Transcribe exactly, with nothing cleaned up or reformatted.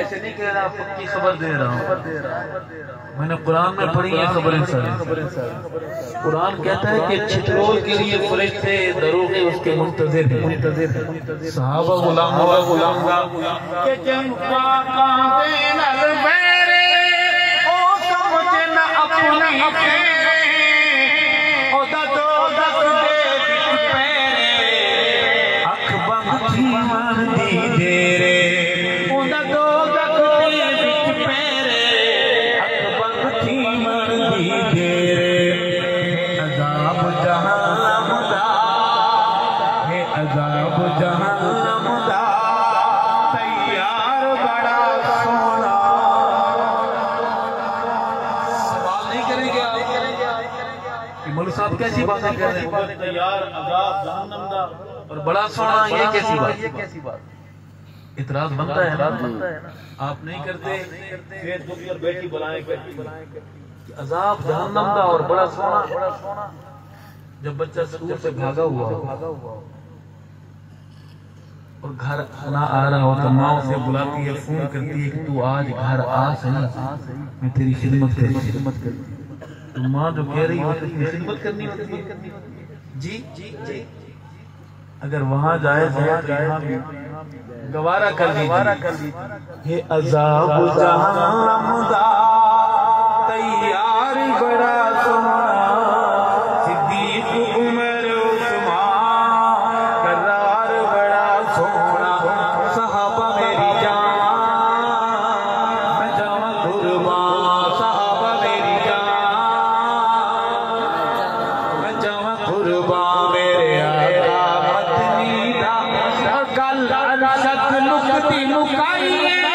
ऐसे नहीं कह रहा, पक्की खबर दे रहा हूँ। मैंने कुरान में पढ़ी है खबरें सारी। कुरान कहता है कि छिछोल के लिए फरिश्ते दरोगे उसके मुंतजिर हैं, मुंतजिर हैं। सहाबा गुलाम हुआ गुलाम का के चंपा कांदे नल मेरे ओ समझ न अपने ओ दतो दत दे पैरे अख बंद थी मन दी तेरे ओ दतो दत दे विच पैरे अख बंद थी मन दी तेरे अजाब जहन्नम दा है अजाब जहन्नम दा तैयार बड़ा सोना। सवाल नहीं करेंगे आप कि मौलवी साहब कैसी बातें कर रहे हैं, तैयार अजाब जहन्नम दा और बड़ा सोना, ये कैसी बात, ये कैसी बात? इतराज बनता है ना, बनता है ना। आप नहीं करते फिर दुख पर बेटी बुलाएं कि अजाब जहन्नम दा और बड़ा सोना, बड़ा सोना। जब बच्चा स्कूल से भागा हुआ भागा हुआ और घर ना आ रहा हो तो माँ उसे बुलाती है, फोन करती है कि तू आज घर आ सही, मैं तेरी खिदमत कर खिदमत करती। तो माँ जो कह रही होती है खिदमत करनी होती है। जी जी जी अगर वहां जाए जाए गवारा कर लीजिए। हे अज़ाब जहन्नम दा तैयार बड़ा सोना सिद्दीक उमर उस्मान करार बड़ा सोना। सहाबा मेरी जान मैं जावां कुर्बान, सहाबा मेरी जान मैं जावां कुर्बान। मेरे आका मदनी दा गल अरशद नुकती नुकाई